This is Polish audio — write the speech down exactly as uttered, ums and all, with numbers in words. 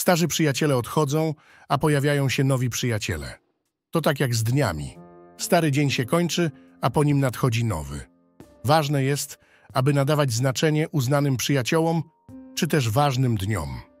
Starzy przyjaciele odchodzą, a pojawiają się nowi przyjaciele. To tak jak z dniami. Stary dzień się kończy, a po nim nadchodzi nowy. Ważne jest, aby nadawać znaczenie uznanym przyjaciołom, czy też ważnym dniom.